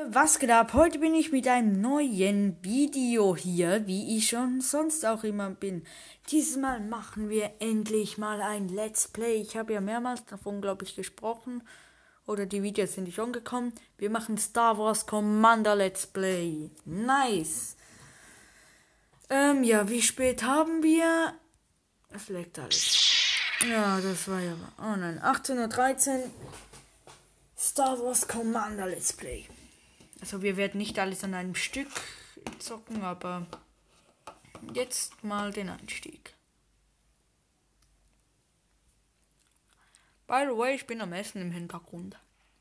Was geht ab? Heute bin ich mit einem neuen Video hier, wie ich schon sonst auch immer bin. Dieses Mal machen wir endlich mal ein Let's Play. Ich habe ja mehrmals davon, glaube ich, gesprochen. Oder die Videos sind schon gekommen. Wir machen Star Wars Commander Let's Play. Nice. Ja, wie spät haben wir? Es leckt alles. Ja, das war ja... Oh nein, 18:13 Uhr. Star Wars Commander Let's Play. Also wir werden nicht alles an einem Stück zocken, aber jetzt mal den Einstieg. By the way, ich bin am Essen im Hintergrund.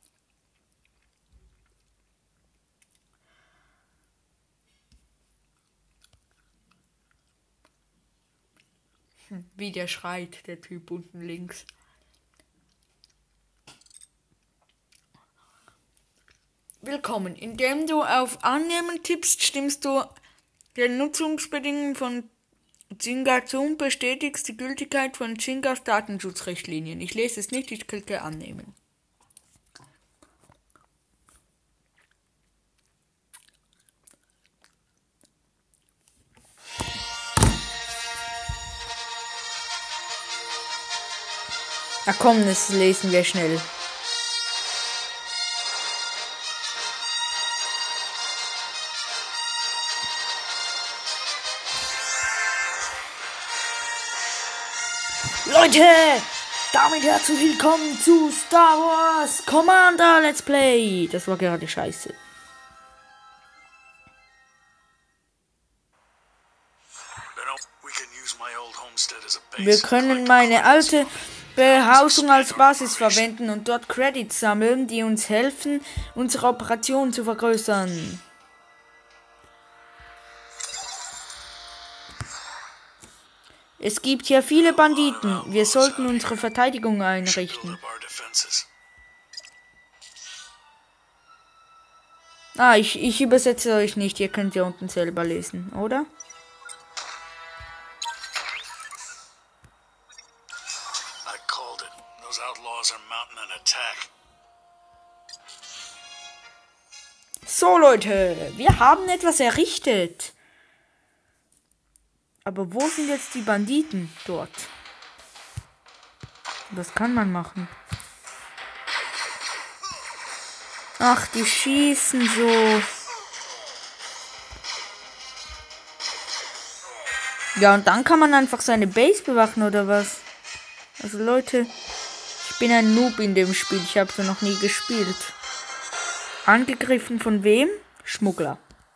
Wie der schreit, der Typ unten links. Willkommen. Indem du auf Annehmen tippst, stimmst du den Nutzungsbedingungen von Zynga zu und bestätigst die Gültigkeit von Zyngas Datenschutzrichtlinien. Ich lese es nicht, ich klicke Annehmen. Na komm, das lesen wir schnell. Leute, damit herzlich willkommen zu Star Wars Commander Let's Play. Das war gerade scheiße. Wir können meine alte Behausung als Basis verwenden und dort Credits sammeln, die uns helfen, unsere Operation zu vergrößern. Es gibt hier viele Banditen. Wir sollten unsere Verteidigung einrichten. Ich übersetze euch nicht. Ihr könnt ja unten selber lesen, oder? So, Leute. Wir haben etwas errichtet. Aber wo sind jetzt die Banditen? Dort. Was kann man machen? Ach, die schießen so. Ja, und dann kann man einfach seine Base bewachen, oder was? Also Leute, ich bin ein Noob in dem Spiel. Ich habe so noch nie gespielt. Angegriffen von wem? Schmuggler.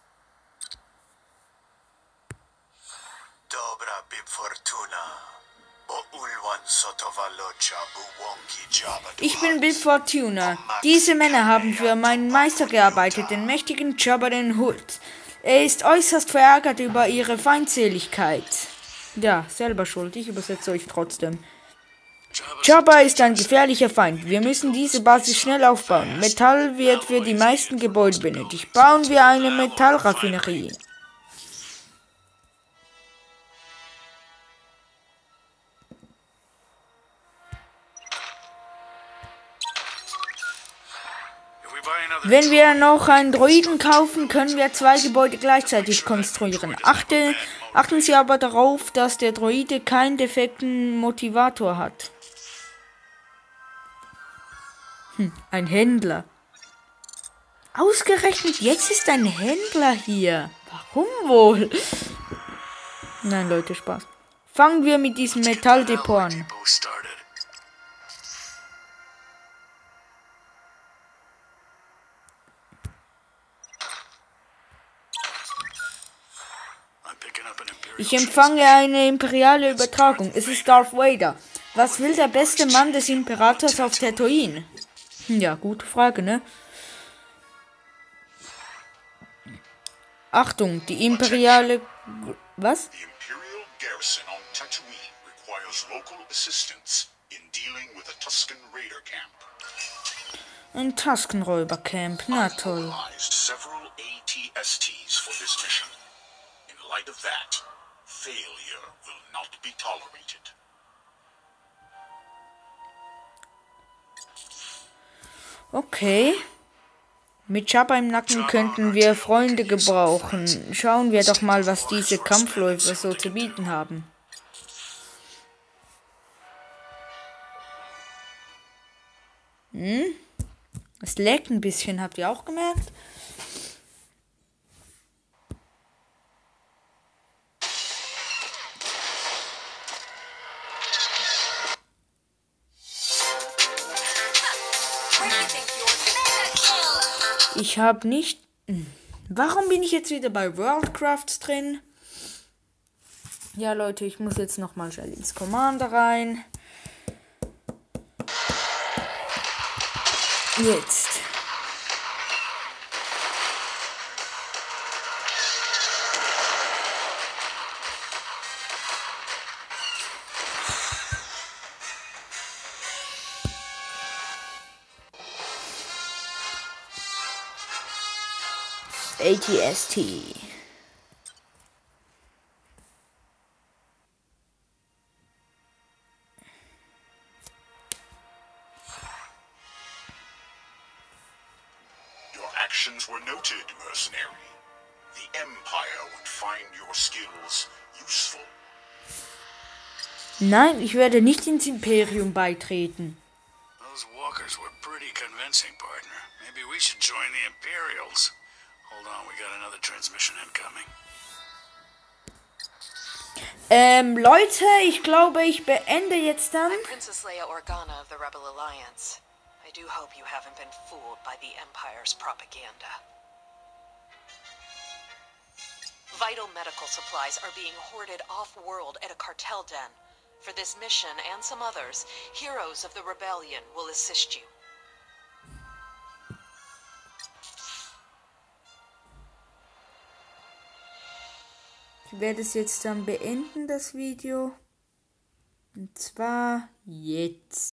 Ich bin Bill Fortuna. Diese Männer haben für meinen Meister gearbeitet, den mächtigen Jabba den Hutt. Er ist äußerst verärgert über ihre Feindseligkeit. Ja, selber schuld. Ich übersetze euch trotzdem. Jabba ist ein gefährlicher Feind. Wir müssen diese Basis schnell aufbauen. Metall wird für die meisten Gebäude benötigt. Bauen wir eine Metallraffinerie. Wenn wir noch einen Droiden kaufen, können wir 2 Gebäude gleichzeitig konstruieren. Achten Sie aber darauf, dass der Droide keinen defekten Motivator hat. Ein Händler. Ausgerechnet jetzt ist ein Händler hier. Warum wohl? Nein, Leute, Spaß. Fangen wir mit diesem Metalldepot an. Ich empfange eine imperiale Übertragung. Es ist Darth Vader. Was will der beste Mann des Imperators auf Tatooine? Ja, gute Frage, ne? Achtung, die imperiale... Was? Ein Tusken-Räubercamp, na toll. Okay. Mit Jabba im Nacken könnten wir Freunde gebrauchen. Schauen wir doch mal, was diese Kampfläufer so zu bieten haben. Es leckt ein bisschen, habt ihr auch gemerkt? Ich habe nicht... Warum bin ich jetzt wieder bei Worldcrafts drin? Ja, Leute, ich muss jetzt nochmal schnell ins Commander rein. Jetzt. ATST. Your actions were noted, mercenary. The Empire would find your skills useful. Nein, ich werde nicht ins Imperium beitreten. Those walkers were pretty convincing, partner. Maybe we should join the Imperials. Hold on, we got another transmission incoming. Leute, ich glaube, ich beende jetzt dann. I'm Princess Leia Organa of the Rebel Alliance. I do hope you haven't been fooled by the Empire's propaganda. Vital medical supplies are being hoarded off-world at a cartel den. For this mission and some others, heroes of the rebellion will assist you. Ich werde es jetzt dann beenden, das Video. Und zwar jetzt.